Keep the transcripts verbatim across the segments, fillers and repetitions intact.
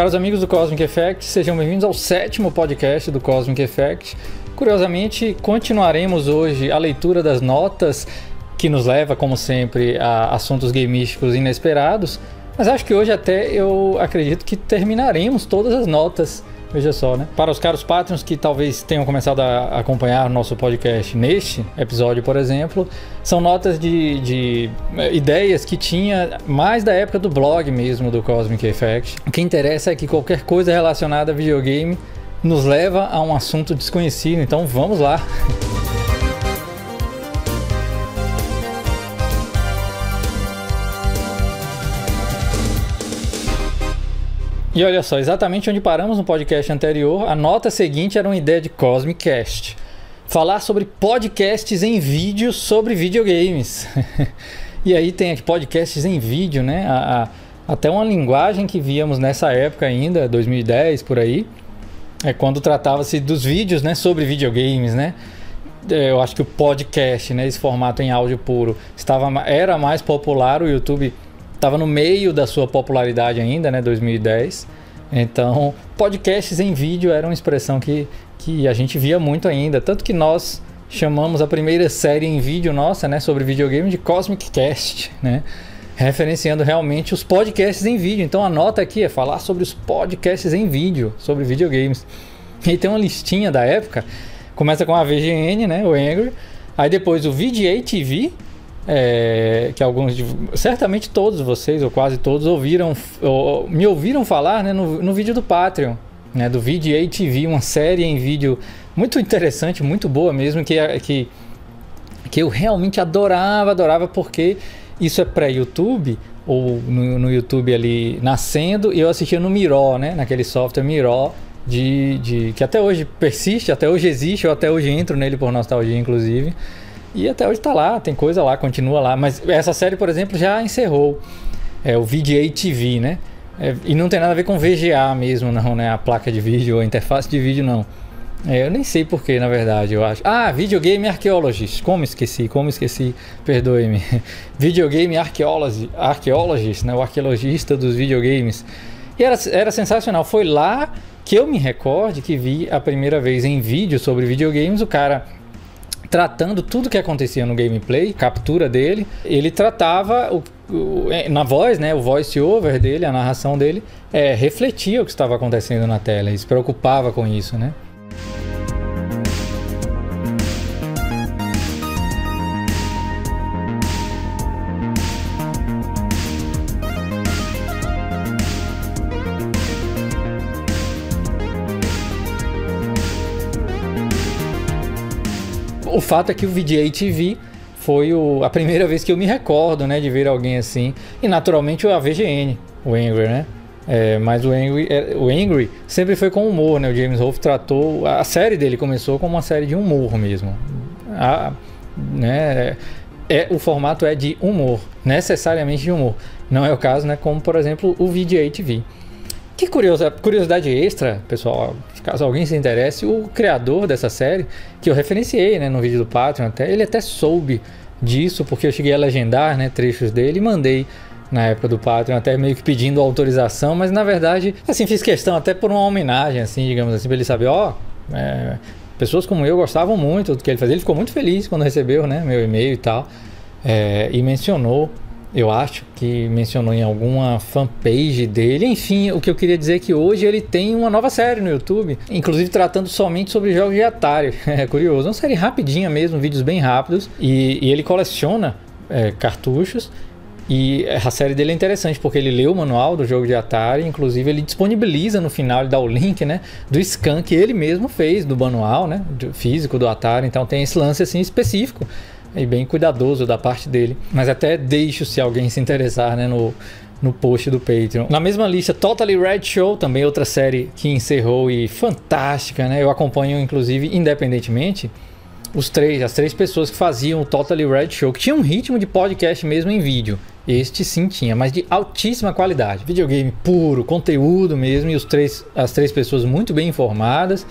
Caros amigos do Cosmic Effect, sejam bem-vindos ao sétimo podcast do Cosmic Effect. Curiosamente, continuaremos hoje a leitura das notas, que nos leva, como sempre, a assuntos gameísticos inesperados. Mas acho que hoje até eu acredito que terminaremos todas as notas. Veja só, né? Para os caros Patreons que talvez tenham começado a acompanhar o nosso podcast neste episódio, por exemplo, são notas de, de ideias que tinha mais da época do blog mesmo do Cosmic Effect. O que interessa é que qualquer coisa relacionada a videogame nos leva a um assunto desconhecido, então vamos lá! E olha só, exatamente onde paramos no podcast anterior, a nota seguinte era uma ideia de Cosmic Cast. Falar sobre podcasts em vídeo sobre videogames. E aí tem aqui podcasts em vídeo, né? A, a, até uma linguagem que víamos nessa época ainda, dois mil e dez, por aí. É quando tratava-se dos vídeos, né, sobre videogames, né? Eu acho que o podcast, né, esse formato em áudio puro, estava, era mais popular, o YouTube estava no meio da sua popularidade ainda, né, dois mil e dez. Então, podcasts em vídeo era uma expressão que, que a gente via muito ainda. Tanto que nós chamamos a primeira série em vídeo nossa, né, sobre videogame de Cosmic Cast, né? Referenciando realmente os podcasts em vídeo. Então a nota aqui é falar sobre os podcasts em vídeo, sobre videogames. E tem uma listinha da época. Começa com a V G N, né, o Angry. Aí depois o V G A T V. É, que alguns, certamente todos vocês, ou quase todos, ouviram, ou, me ouviram falar, né, no, no vídeo do Patreon, né, do V G A T V, uma série em vídeo muito interessante, muito boa mesmo, que, que, que eu realmente adorava, adorava, porque isso é pré-YouTube, ou no, no YouTube ali nascendo, e eu assistia no Miro, né, naquele software Miro, de, de, que até hoje persiste, até hoje existe, eu até hoje entro nele por nostalgia, inclusive. E até hoje tá lá, tem coisa lá, continua lá. Mas essa série, por exemplo, já encerrou. É o V G A T V, né? É, e não tem nada a ver com V G A mesmo, não, né? A placa de vídeo, a interface de vídeo, não. É, eu nem sei porquê, na verdade, eu acho. Ah, Videogame Archaeologist. Como esqueci, como esqueci, perdoe-me. Videogame Archaeologist, Archaeologist, né? O arqueologista dos videogames. E era, era sensacional. Foi lá que eu me recorde que vi a primeira vez em vídeo sobre videogames, o cara tratando tudo que acontecia no gameplay, captura dele, ele tratava o, o, na voz, né, o voice over dele, a narração dele, é, refletia o que estava acontecendo na tela, ele se preocupava com isso, né? O fato é que o V G A T V foi o, a primeira vez que eu me recordo, né, de ver alguém assim. E naturalmente a V G N, o Angry, né? É, mas o Angry, o Angry sempre foi com humor, né? O James Rolfe tratou... A série dele começou como uma série de humor mesmo. A, né, é, o formato é de humor, necessariamente de humor. Não é o caso, né, como por exemplo o V G A T V. Que curiosidade extra, pessoal, caso alguém se interesse, o criador dessa série, que eu referenciei, né, no vídeo do Patreon, até, ele até soube disso, porque eu cheguei a legendar, né, trechos dele e mandei na época do Patreon, até meio que pedindo autorização, mas na verdade, assim, fiz questão até por uma homenagem, assim, digamos assim, pra ele saber, ó, é, pessoas como eu gostavam muito do que ele fazia, ele ficou muito feliz quando recebeu, né, meu e-mail e tal, é, e mencionou, eu acho que mencionou em alguma fanpage dele. Enfim, o que eu queria dizer é que hoje ele tem uma nova série no YouTube, inclusive tratando somente sobre jogos de Atari. É curioso, uma série rapidinha mesmo, vídeos bem rápidos, e, e ele coleciona é, cartuchos. E a série dele é interessante porque ele lê o manual do jogo de Atari, inclusive ele disponibiliza no final, ele dá o link, né, do scan que ele mesmo fez do manual, né, do físico do Atari. Então tem esse lance assim específico e bem cuidadoso da parte dele, mas até deixo se alguém se interessar, né, no, no post do Patreon. Na mesma lista, Totally Red Show, também outra série que encerrou e fantástica, né, eu acompanho inclusive independentemente os três, as três pessoas que faziam o Totally Red Show, que tinha um ritmo de podcast mesmo em vídeo. Este sim tinha, mas de altíssima qualidade, videogame puro, conteúdo mesmo, e os três, as três pessoas muito bem informadas,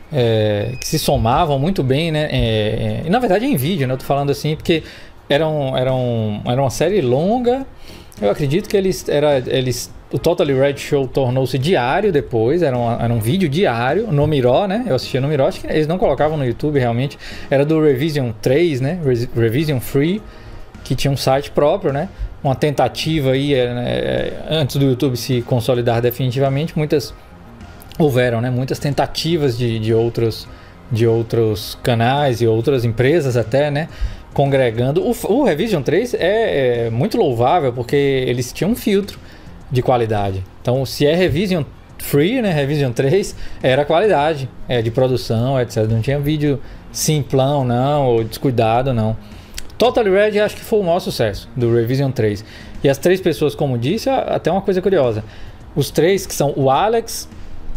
é, que se somavam muito bem, né? É, é, e na verdade é em vídeo, né? Eu tô falando assim porque era, um, era, um, era uma série longa. Eu acredito que eles, era, eles o Totally Red Show tornou-se diário depois, era um, era um vídeo diário no Miró, né? Eu assistia no Miró, acho que eles não colocavam no YouTube realmente. Era do Revision três, né? Re Revision Free, que tinha um site próprio, né? Uma tentativa aí, é, antes do YouTube se consolidar definitivamente, muitas houveram, né? Muitas tentativas de, de, outros, de outros canais e outras empresas até, né? Congregando. O, o Revision três é, é muito louvável porque eles tinham um filtro de qualidade. Então, se é Revision Free, né? Revision três, era qualidade é, de produção, etcétera. Não tinha vídeo simplão, não, ou descuidado, não. Totally Red acho que foi o maior sucesso do Revision três. E as três pessoas, como disse, até uma coisa curiosa. Os três que são o Alex,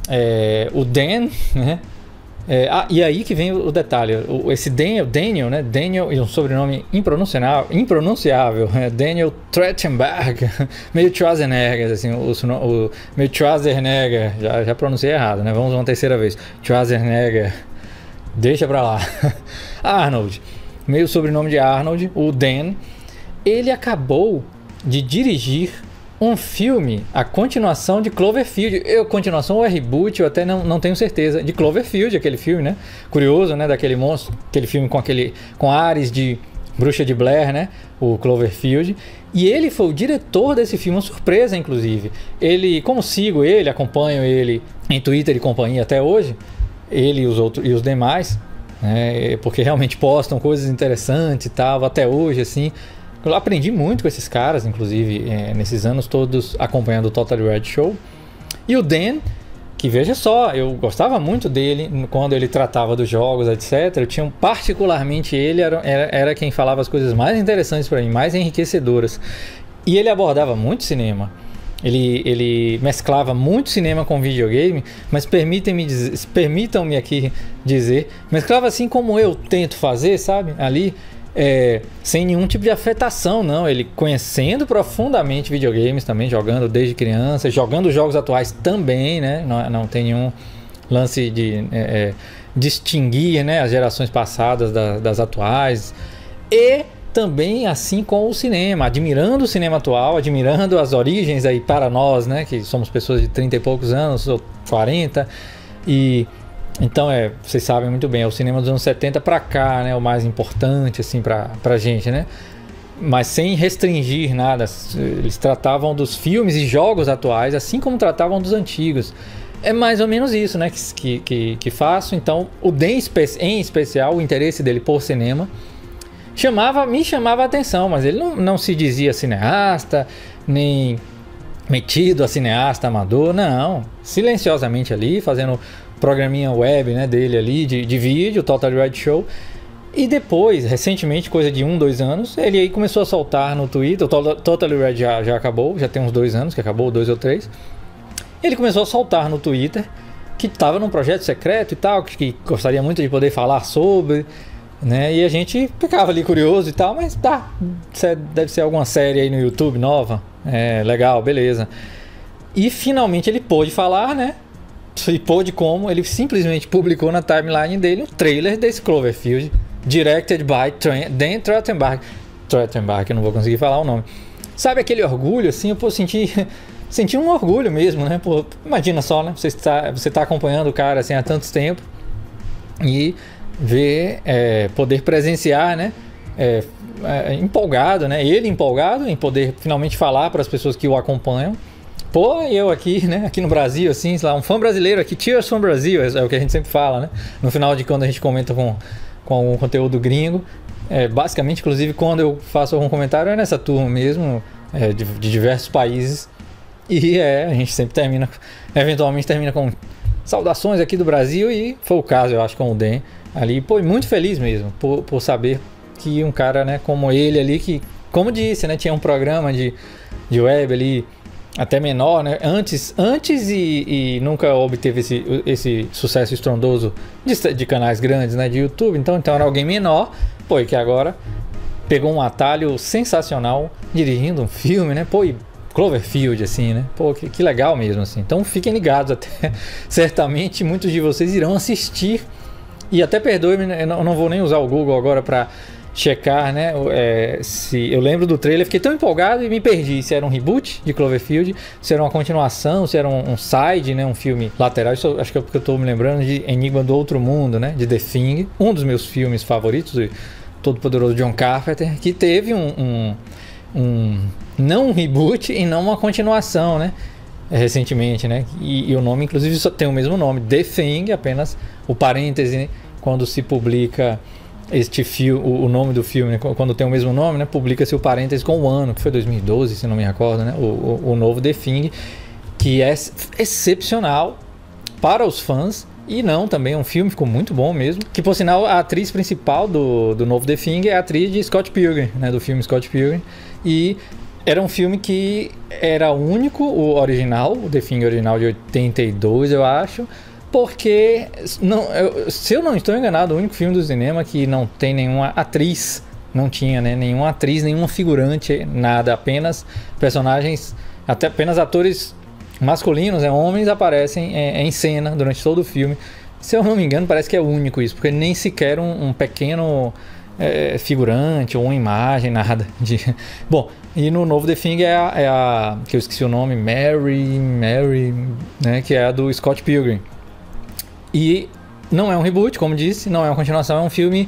é, o Dan, né? É, ah, e aí que vem o detalhe. O, esse Daniel, Daniel, né? Daniel e um sobrenome impronunciável, impronunciável é Daniel Trachtenberg, meio Schwarzenegger, assim, o, o, meio Schwarzenegger, já, já pronunciei errado, né? Vamos uma terceira vez. Schwarzenegger, deixa pra lá. Arnold, meio sobrenome de Arnold, o Dan, ele acabou de dirigir um filme, a continuação de Cloverfield. Eu, continuação ou é reboot, eu até não, não tenho certeza. De Cloverfield, aquele filme, né? Curioso, né? Daquele monstro, aquele filme com aquele com ares de Bruxa de Blair, né? O Cloverfield. E ele foi o diretor desse filme, uma surpresa, inclusive. Ele, como sigo ele, acompanho ele em Twitter e companhia até hoje, ele e os outros e os demais, né? Porque realmente postam coisas interessantes e tal, até hoje, assim. Eu aprendi muito com esses caras, inclusive, é, nesses anos todos acompanhando o Totally Red Show. E o Dan, que veja só, eu gostava muito dele quando ele tratava dos jogos, etcétera. Eu tinha particularmente ele, era, era, era quem falava as coisas mais interessantes para mim, mais enriquecedoras. E ele abordava muito cinema. Ele, ele mesclava muito cinema com videogame, mas permitam-me permitam-me aqui dizer, mesclava assim como eu tento fazer, sabe? Ali... É, sem nenhum tipo de afetação, não. Ele conhecendo profundamente videogames também, jogando desde criança, jogando jogos atuais também, né? Não, não tem nenhum lance de é, é, distinguir, né, as gerações passadas da, das atuais. E também assim com o cinema, admirando o cinema atual, admirando as origens aí para nós, né, que somos pessoas de trinta e poucos anos, ou quarenta, e então, é, vocês sabem muito bem, é o cinema dos anos setenta pra cá, né, o mais importante, assim, pra, pra gente, né? Mas sem restringir nada, eles tratavam dos filmes e jogos atuais, assim como tratavam dos antigos. É mais ou menos isso, né, que, que, que faço. Então, o Dan, em especial, o interesse dele por cinema, chamava, me chamava a atenção, mas ele não, não se dizia cineasta, nem metido a cineasta amador, não. Silenciosamente ali, fazendo... programinha web, né, dele ali, de, de vídeo, Totally Red Show. E depois, recentemente, coisa de um, dois anos, ele aí começou a soltar no Twitter. O Totally Red já, já acabou, já tem uns dois anos que acabou, dois ou três. Ele começou a soltar no Twitter que estava num projeto secreto e tal, que, que gostaria muito de poder falar sobre, né? E a gente ficava ali curioso e tal, mas tá, deve ser alguma série aí no YouTube nova, é legal, beleza. E finalmente ele pôde falar, né? E pôde como, ele simplesmente publicou na timeline dele um trailer desse Cloverfield, directed by Dan Trachtenberg. Trachtenberg, eu não vou conseguir falar o nome. Sabe aquele orgulho, assim, eu pô, senti, senti um orgulho mesmo, né? Pô, imagina só, né? Você está, você está acompanhando o cara assim há tanto tempo e ver, é, poder presenciar, né? É, é, empolgado, né? Ele empolgado em poder finalmente falar para as pessoas que o acompanham. Pô, eu aqui, né, aqui no Brasil, assim, sei lá, um fã brasileiro aqui, Cheers from Brazil, é o que a gente sempre fala, né, no final de quando a gente comenta com, com algum conteúdo gringo, é, basicamente, inclusive, quando eu faço algum comentário, é nessa turma mesmo, é, de, de diversos países, e é, a gente sempre termina, eventualmente termina com saudações aqui do Brasil, e foi o caso, eu acho, com o Dan, ali, pô, muito feliz mesmo, por, por saber que um cara, né, como ele ali, que, como disse, né, tinha um programa de, de web ali, até menor, né? Antes, antes e, e nunca obteve esse, esse sucesso estrondoso de, de canais grandes, né? De YouTube. Então, então era alguém menor, pô, e que agora pegou um atalho sensacional dirigindo um filme, né? Pô, e Cloverfield, assim, né? Pô, que, que legal mesmo, assim. Então fiquem ligados até. Certamente muitos de vocês irão assistir. E até perdoe-me, eu não, não vou nem usar o Google agora para checar, né, é, se eu lembro do trailer, fiquei tão empolgado e me perdi se era um reboot de Cloverfield, se era uma continuação, se era um, um side, né, um filme lateral. Isso acho que é porque eu tô me lembrando de Enigma do Outro Mundo, né, de The Thing, um dos meus filmes favoritos do todo-poderoso John Carpenter, que teve um, um, um não um reboot e não uma continuação, né, recentemente, né, e, e o nome inclusive só tem o mesmo nome, The Thing, apenas o parêntese, né, quando se publica este filme, o nome do filme, né? Quando tem o mesmo nome, né? Publica-se o parênteses com o ano, que foi dois mil e doze, se não me recordo, né? O, o, o novo The Thing, que é excepcional para os fãs, e não, também é um filme, ficou muito bom mesmo, que por sinal a atriz principal do, do novo The Thing é a atriz de Scott Pilgrim, né? Do filme Scott Pilgrim, e era um filme que era único, o original, o The Thing original de oitenta e dois, eu acho, porque, não, eu, se eu não estou enganado, o único filme do cinema que não tem nenhuma atriz, não tinha, né, nenhuma atriz, nenhuma figurante, nada, apenas personagens, até apenas atores masculinos, né, homens aparecem é, em cena durante todo o filme. Se eu não me engano, parece que é o único isso, porque nem sequer um, um pequeno é, figurante ou uma imagem, nada de... Bom, e no novo The Thing é a, é a que eu esqueci o nome, Mary, Mary, né, que é a do Scott Pilgrim. E não é um reboot, como disse, não é uma continuação, é um filme,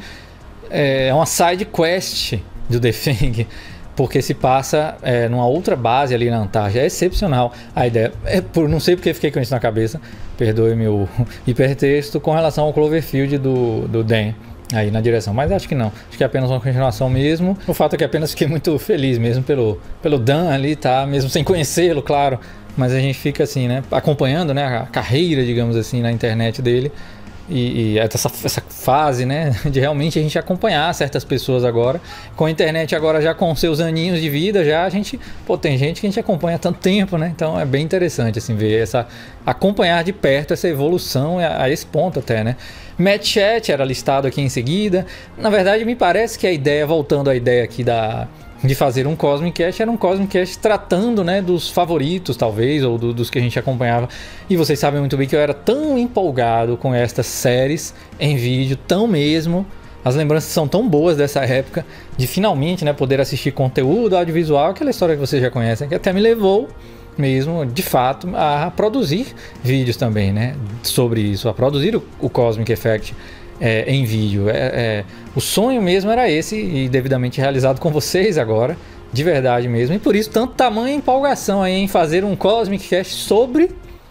é uma side quest do The Thing, porque se passa é, numa outra base ali na Antártida. É excepcional a ideia. É, por, não sei porque fiquei com isso na cabeça, perdoe meu hipertexto, com relação ao Cloverfield do, do Dan aí na direção, mas acho que não, acho que é apenas uma continuação mesmo. O fato é que apenas fiquei muito feliz mesmo pelo, pelo Dan ali, tá? Mesmo sem conhecê-lo, claro. Mas a gente fica assim, né, acompanhando, né, a carreira, digamos assim, na internet dele. E, e essa, essa fase, né, de realmente a gente acompanhar certas pessoas agora. Com a internet agora já com seus aninhos de vida, já a gente... Pô, tem gente que a gente acompanha há tanto tempo, né? Então é bem interessante, assim, ver essa... Acompanhar de perto essa evolução a, a esse ponto até, né? Matt Chat era listado aqui em seguida. Na verdade, me parece que a ideia, voltando à ideia aqui da... de fazer um Cosmic Cast, era um Cosmic Cast tratando, né, dos favoritos, talvez, ou do, dos que a gente acompanhava. E vocês sabem muito bem que eu era tão empolgado com estas séries em vídeo, tão mesmo. As lembranças são tão boas dessa época, de finalmente, né, poder assistir conteúdo audiovisual, aquela história que vocês já conhecem, que até me levou mesmo, de fato, a produzir vídeos também, né, sobre isso, a produzir o, o Cosmic Effect É, em vídeo. É, é, o sonho mesmo era esse e devidamente realizado com vocês agora, de verdade mesmo, e por isso tanto tamanha empolgação aí em fazer um Cosmic Cast sobre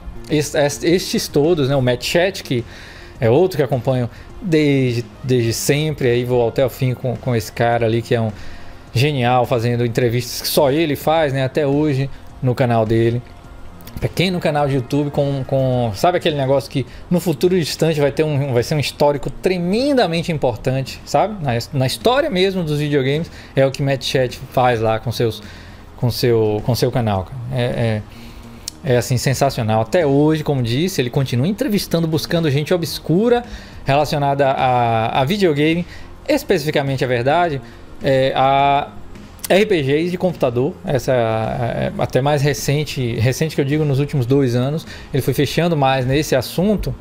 estes, estes todos, né? O Matt Chat, que é outro que acompanho desde, desde sempre, aí vou até o fim com, com esse cara ali que é um genial, fazendo entrevistas que só ele faz, né? Até hoje no canal dele. Pequeno canal de YouTube com, com... Sabe aquele negócio que no futuro distante vai, ter um, vai ser um histórico tremendamente importante, sabe? Na, na história mesmo dos videogames, é o que Matt Chat faz lá com, seus, com, seu, com seu canal. É, é, é assim, sensacional. Até hoje, como disse, ele continua entrevistando, buscando gente obscura relacionada a, a videogame. Especificamente, a verdade, é a... R P Gs de computador, essa é até mais recente, recente que eu digo nos últimos dois anos, ele foi fechando mais nesse assunto,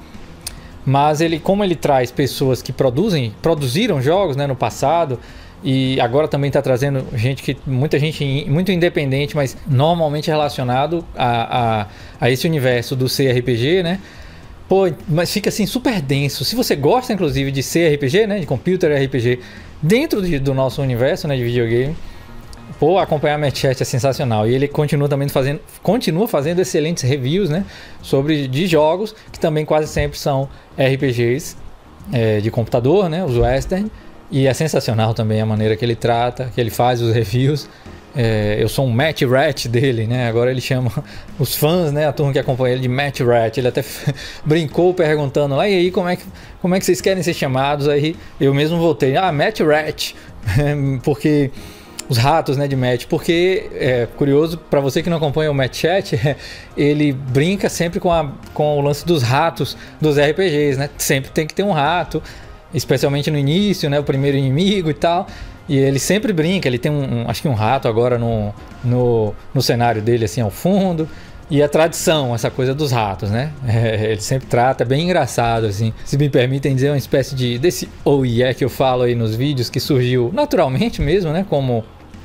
mas ele, como ele traz pessoas que produzem, produziram jogos, né, no passado, e agora também está trazendo gente que, muita gente muito independente, mas normalmente relacionado a, a, a esse universo do C R P G, né? Pô, mas fica assim super denso. Se você gosta inclusive de C R P G, né, de computer R P G, dentro de, do nosso universo, né, de videogame, pô, acompanhar Matt Chat é sensacional. E ele continua também fazendo, continua fazendo excelentes reviews, né, sobre de jogos que também quase sempre são R P Gs é, de computador, né, os western. E é sensacional também a maneira que ele trata, que ele faz os reviews. É, eu sou um Matt Rat dele, né? Agora ele chama os fãs, né? A turma que acompanha ele de Matt Rat. Ele até brincou perguntando lá, e aí, como é, que, como é que vocês querem ser chamados? Aí eu mesmo voltei, ah, Matt Rat, porque os ratos, né, de Matt. Porque, é curioso, para você que não acompanha o Matt Chat, ele brinca sempre com, a, com o lance dos ratos dos R P Gs, né? Sempre tem que ter um rato, especialmente no início, né? O primeiro inimigo e tal. E ele sempre brinca, ele tem um, um acho que um rato agora no, no, no cenário dele, assim, ao fundo. E a tradição, essa coisa dos ratos, né? É, ele sempre trata, é bem engraçado, assim. Se me permitem dizer, uma espécie de... Desse oh yeah que eu falo aí nos vídeos, que surgiu naturalmente mesmo, né? Como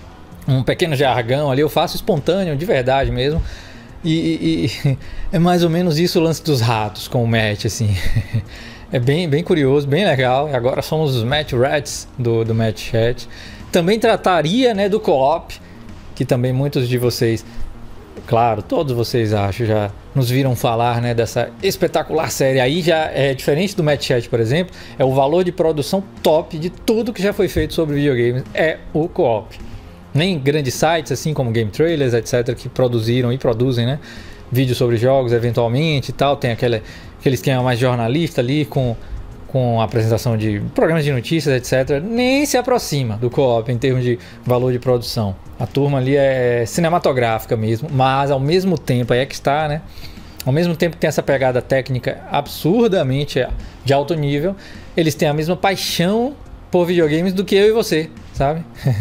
um pequeno jargão ali, eu faço espontâneo, de verdade mesmo. E, e, e é mais ou menos isso o lance dos ratos com o Matt, assim. É bem, bem curioso, bem legal. Agora somos os Matt Rats do, do Matt Chat. Também trataria, né, do co-op, que também muitos de vocês... Claro, todos vocês acho já nos viram falar, né, dessa espetacular série. Aí já é diferente do Matt Chat, por exemplo, é o valor de produção top de tudo que já foi feito sobre videogames, é o co-op. Nem grandes sites assim como Game Trailers, etcétera, que produziram e produzem, né, vídeos sobre jogos eventualmente e tal. Tem aquele, aquele esquema mais jornalista ali com, com a apresentação de programas de notícias, etcétera. Nem se aproxima do co-op em termos de valor de produção. A turma ali é cinematográfica mesmo, mas ao mesmo tempo, aí é que está, né? Ao mesmo tempo que tem essa pegada técnica absurdamente de alto nível, eles têm a mesma paixão por videogames do que eu e você, sabe?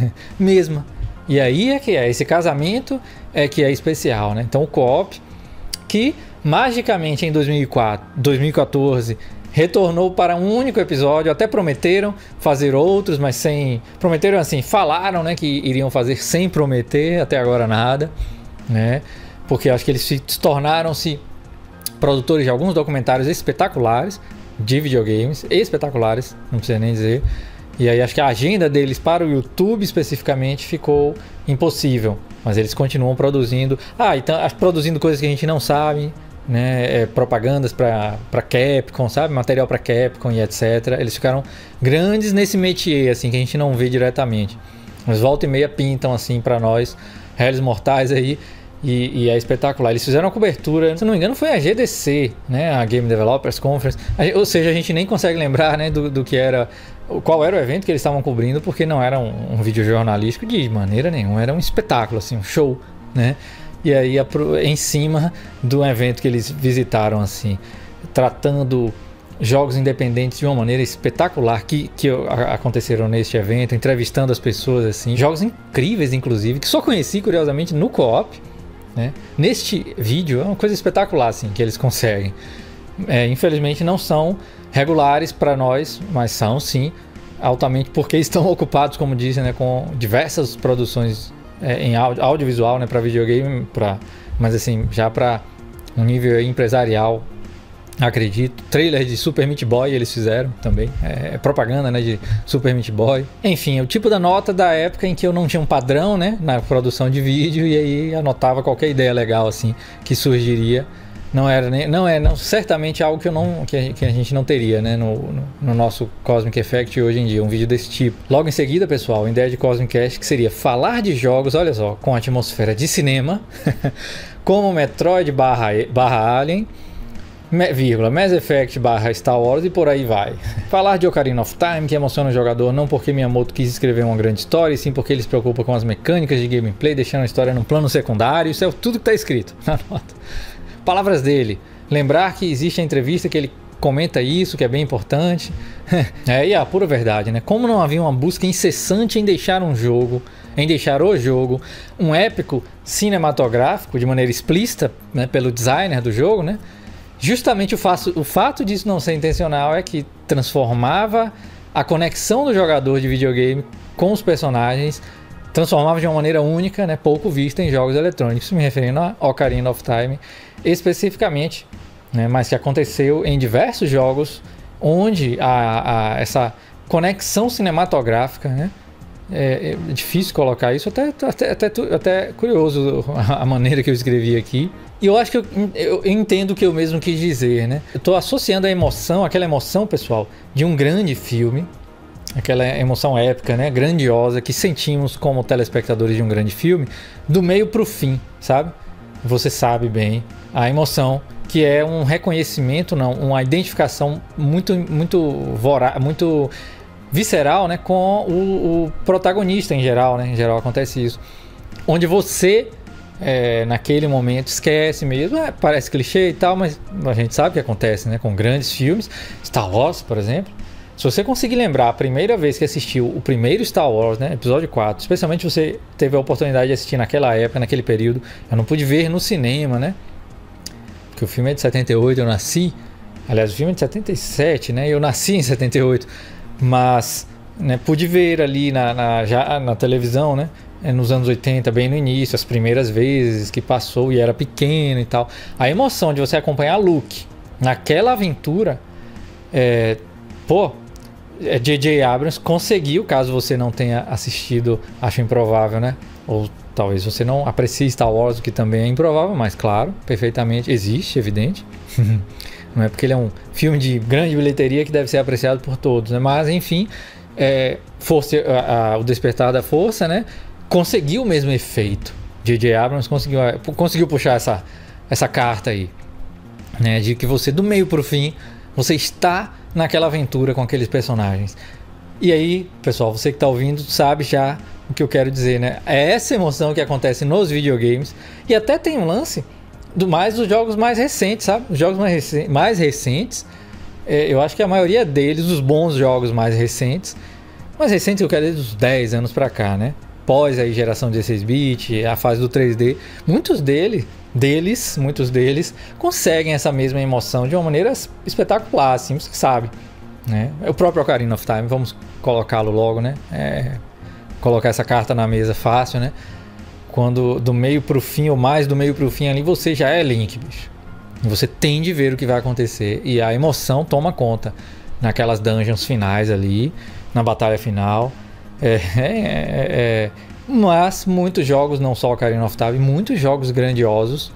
Mesma. E aí é que é, esse casamento é que é especial, né? Então o co-op, que magicamente em dois mil e quatro, dois mil e quatorze... retornou para um único episódio, até prometeram fazer outros, mas sem... Prometeram assim, falaram, né, que iriam fazer sem prometer, até agora nada, né? Porque acho que eles se tornaram-se produtores de alguns documentários espetaculares, de videogames, espetaculares, não precisa nem dizer. E aí acho que a agenda deles para o YouTube especificamente ficou impossível, mas eles continuam produzindo. Ah, então produzindo coisas que a gente não sabe, né, é, propagandas para para Capcom, sabe, material para Capcom e etcétera. Eles ficaram grandes nesse métier, assim, que a gente não vê diretamente, mas volta e meia pintam assim para nós, réis mortais aí, e, e é espetacular. Eles fizeram uma cobertura, se não me engano foi a G D C, né, a Game Developers Conference, ou seja, a gente nem consegue lembrar, né, do, do que era, qual era o evento que eles estavam cobrindo, porque não era um, um vídeo jornalístico de maneira nenhuma, era um espetáculo, assim, um show, né? E aí em cima do evento que eles visitaram, assim, tratando jogos independentes de uma maneira espetacular que, que aconteceram neste evento, entrevistando as pessoas, assim, jogos incríveis, inclusive, que só conheci curiosamente no co-op, né? Neste vídeo é uma coisa espetacular, assim, que eles conseguem. É, infelizmente não são regulares para nós, mas são sim altamente, porque estão ocupados, como disse, né, com diversas produções É, em audio, audiovisual, né, para videogame, pra, mas assim, já para um nível empresarial, acredito. Trailer de Super Meat Boy eles fizeram também, é, é propaganda, né, de Super Meat Boy. Enfim, o tipo da nota da época em que eu não tinha um padrão, né, na produção de vídeo, e aí anotava qualquer ideia legal assim que surgiria. Não era nem, não é não, certamente algo que, eu não, que, a, que a gente não teria, né, no, no, no nosso Cosmic Effect hoje em dia, um vídeo desse tipo. Logo em seguida, pessoal, a ideia de Cosmic Cast que seria falar de jogos, olha só, com atmosfera de cinema, como Metroid barra, barra Alien, me, vírgula, Mass Effect barra Star Wars e por aí vai. Falar de Ocarina of Time, que emociona o jogador não porque Miyamoto quis escrever uma grande história, e sim porque ele se preocupa com as mecânicas de gameplay, deixando a história num plano secundário. Isso é tudo que está escrito na nota. Palavras dele, lembrar que existe a entrevista que ele comenta isso, que é bem importante. É, e a pura verdade, né? Como não havia uma busca incessante em deixar um jogo, em deixar o jogo, um épico cinematográfico, de maneira explícita, né, pelo designer do jogo, né? Justamente o, faço, o fato disso não ser intencional é que transformava a conexão do jogador de videogame com os personagens, transformava de uma maneira única, né, pouco vista em jogos eletrônicos, me referindo a Ocarina of Time especificamente, né, mas que aconteceu em diversos jogos onde a, a, essa conexão cinematográfica, né, é, é difícil colocar isso, até, até, até, até curioso a maneira que eu escrevi aqui, e eu acho que eu, eu entendo o que eu mesmo quis dizer, né? Eu estou associando a emoção, aquela emoção, pessoal, de um grande filme, aquela emoção épica, né, grandiosa, que sentimos como telespectadores de um grande filme, do meio para o fim, sabe? Você sabe bem a emoção, que é um reconhecimento, não, uma identificação muito, muito voraz, muito visceral, né, com o, o protagonista em geral, né? Em geral acontece isso, onde você é, naquele momento esquece mesmo, é, parece clichê e tal, mas a gente sabe o que acontece, né, com grandes filmes, Star Wars, por exemplo. Se você conseguir lembrar a primeira vez que assistiu o primeiro Star Wars, né, episódio quatro, especialmente se você teve a oportunidade de assistir naquela época, naquele período, eu não pude ver no cinema, né, que o filme é de setenta e oito, eu nasci. Aliás, o filme é de setenta e sete, né? Eu nasci em setenta e oito. Mas, né, pude ver ali na, na, já na televisão, né? Nos anos oitenta, bem no início, as primeiras vezes que passou e era pequeno e tal. A emoção de você acompanhar Luke naquela aventura, é, pô, J J Abrams conseguiu, caso você não tenha assistido, acho improvável, né? Ou talvez você não aprecie Star Wars, o que também é improvável, mas claro, perfeitamente existe, evidente. Não é porque ele é um filme de grande bilheteria que deve ser apreciado por todos, né? Mas enfim, é, força, a, a, o Despertar da Força, né? Conseguiu o mesmo efeito. J J Abrams conseguiu, conseguiu puxar essa, essa carta aí, né? De que você, do meio pro fim, você está naquela aventura com aqueles personagens. E aí, pessoal, você que está ouvindo sabe já o que eu quero dizer, né? É essa emoção que acontece nos videogames. E até tem um lance do mais dos jogos mais recentes, sabe? Os jogos mais, recen mais recentes, é, eu acho que a maioria deles, os bons jogos mais recentes, mais recentes eu quero dizer dos dez anos pra cá, né? Pós aí geração dezesseis bit, a fase do três D, muitos deles, deles, muitos deles conseguem essa mesma emoção de uma maneira espetacular, assim, você sabe, né? O próprio Ocarina of Time, vamos colocá-lo logo, né? É, colocar essa carta na mesa fácil, né? Quando do meio pro fim, ou mais do meio pro fim ali, você já é Link, bicho. Você tem de ver o que vai acontecer. E a emoção toma conta naquelas dungeons finais ali, na batalha final. É, é, é, é. Mas muitos jogos, não só o Ocarina of Time, muitos jogos grandiosos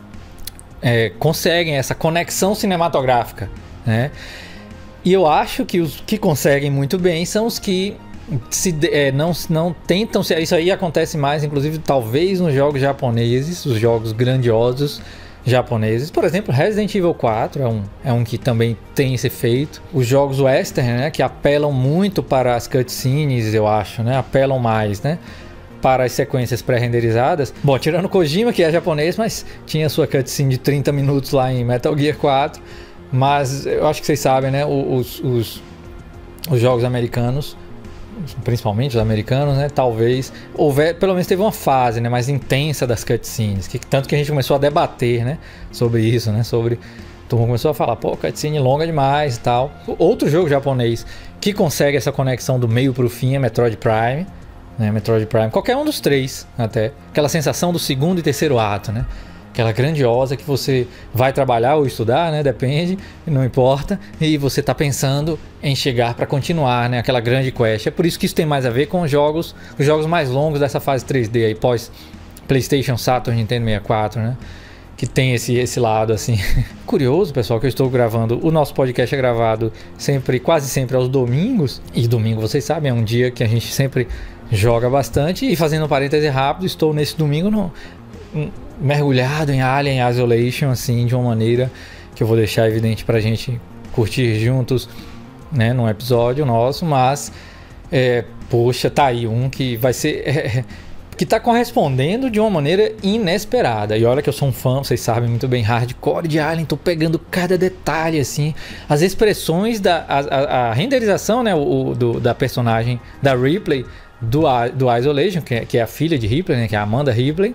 é, conseguem essa conexão cinematográfica, né? E eu acho que os que conseguem muito bem são os que Se, é, não, não tentam se, isso aí acontece mais, inclusive, talvez nos jogos japoneses, os jogos grandiosos japoneses. Por exemplo, Resident Evil quatro é um, é um que também tem esse efeito. Os jogos western, né, que apelam muito para as cutscenes, eu acho, né, apelam mais, né, para as sequências pré-renderizadas. Bom, tirando Kojima, que é japonês, mas tinha sua cutscene de trinta minutos lá em Metal Gear quatro. Mas eu acho que vocês sabem, né, os, os, os jogos americanos, principalmente os americanos, né? Talvez houver, pelo menos teve uma fase, né, mais intensa das cutscenes, que tanto que a gente começou a debater, né, sobre isso, né, sobre todo mundo começou a falar, pô, cutscene longa demais e tal. Outro jogo japonês que consegue essa conexão do meio pro fim é Metroid Prime, né, Metroid Prime, qualquer um dos três, até aquela sensação do segundo e terceiro ato, né? Aquela grandiosa que você vai trabalhar ou estudar, né? Depende, não importa. E você está pensando em chegar para continuar, né? Aquela grande quest. É por isso que isso tem mais a ver com os jogos, os jogos mais longos dessa fase três D aí, pós PlayStation, Saturn, Nintendo sessenta e quatro, né? Que tem esse, esse lado assim. Curioso, pessoal, que eu estou gravando. O nosso podcast é gravado sempre, quase sempre aos domingos. E domingo, vocês sabem, é um dia que a gente sempre joga bastante. E fazendo um parêntese rápido, estou nesse domingo no mergulhado em Alien Isolation, assim, de uma maneira que eu vou deixar evidente pra gente curtir juntos, né, num episódio nosso, mas é, poxa, tá aí um que vai ser é, que tá correspondendo de uma maneira inesperada. E olha que eu sou um fã, vocês sabem muito bem, hardcore de Alien, tô pegando cada detalhe, assim, as expressões da a, a, a renderização, né, o, do, da personagem da Ripley do, do Isolation, que é, que é a filha de Ripley, né, que é a Amanda Ripley.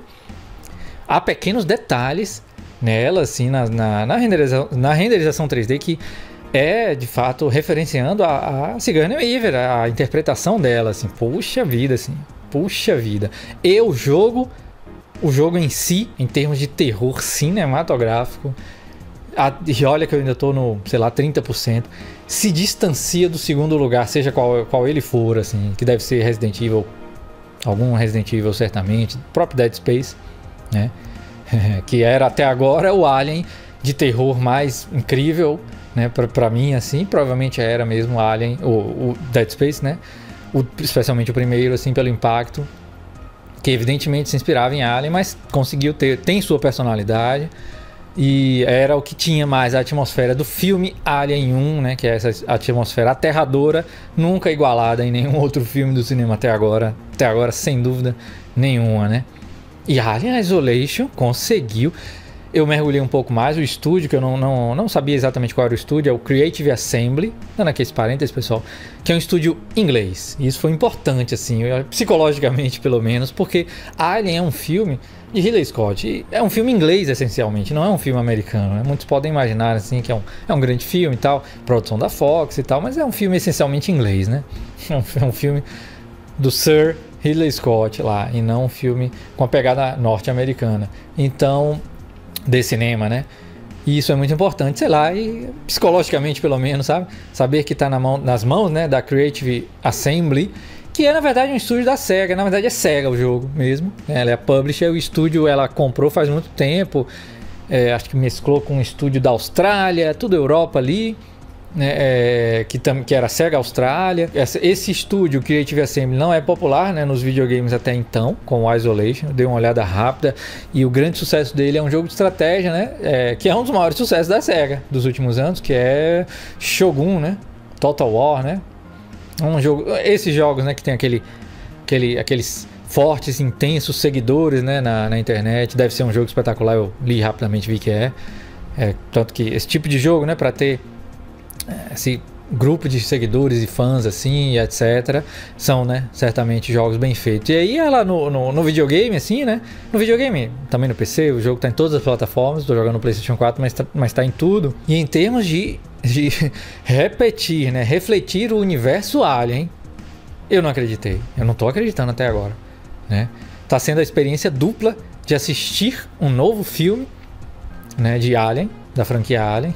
Há pequenos detalhes nela, assim, na, na, na, renderização, na renderização três D que é, de fato, referenciando a, a Sigourney Weaver, a interpretação dela, assim, puxa vida, assim, puxa vida. E o jogo, o jogo em si, em termos de terror cinematográfico, a, e olha que eu ainda tô no, sei lá, trinta por cento, se distancia do segundo lugar, seja qual, qual ele for, assim, que deve ser Resident Evil, algum Resident Evil certamente, próprio Dead Space, né? Que era até agora o Alien de terror mais incrível, né? Pra, pra mim, assim, provavelmente era mesmo o Alien, o, o Dead Space, né? O, especialmente o primeiro, assim, pelo impacto, que evidentemente se inspirava em Alien, mas conseguiu ter, tem sua personalidade, e era o que tinha mais a atmosfera do filme Alien um, né? Que é essa atmosfera aterradora, nunca igualada em nenhum outro filme do cinema até agora, até agora sem dúvida nenhuma, né? E Alien Isolation conseguiu. eu mergulhei um pouco mais. O estúdio, que eu não, não, não sabia exatamente qual era o estúdio, é o Creative Assembly, dando aqui esse parênteses, pessoal, que é um estúdio inglês. E isso foi importante, assim, psicologicamente pelo menos, porque Alien é um filme de Ridley Scott. E é um filme inglês, essencialmente, não é um filme americano, né? Muitos podem imaginar, assim, que é um, é um grande filme e tal, produção da Fox e tal, mas é um filme essencialmente inglês, né? É um, é um filme do Sir Ridley Scott lá, e não um filme com a pegada norte-americana. Então, de cinema, né? E isso é muito importante, sei lá, e psicologicamente pelo menos, sabe? Saber que tá na mão, nas mãos, né, da Creative Assembly, que é na verdade um estúdio da SEGA. Na verdade é SEGA o jogo mesmo, né? Ela é a publisher, o estúdio ela comprou faz muito tempo, é, acho que mesclou com um estúdio da Austrália, tudo Europa ali, né, é, que, tam, que era SEGA Austrália. Essa, esse estúdio, Creative Assembly, não é popular, né, nos videogames até então, com o Isolation. Eu dei uma olhada rápida e o grande sucesso dele é um jogo de estratégia, né, é, que é um dos maiores sucessos da SEGA dos últimos anos, que é Shogun, né, Total War, né, um jogo, esses jogos, né, que tem aquele, aquele, aqueles fortes, intensos seguidores, né, na, na internet. Deve ser um jogo espetacular, eu li rapidamente, vi que é, é tanto que esse tipo de jogo, né, para ter esse grupo de seguidores e fãs assim, e etc, são, né, certamente jogos bem feitos. E aí ela no, no, no videogame, assim, né, no videogame, também no P C, o jogo tá em todas as plataformas, tô jogando no PlayStation quatro, mas tá, mas tá em tudo. E em termos de, de repetir, né, refletir o universo Alien, eu não acreditei, eu não tô acreditando até agora, né. Tá sendo a experiência dupla de assistir um novo filme, né, de Alien, da franquia Alien,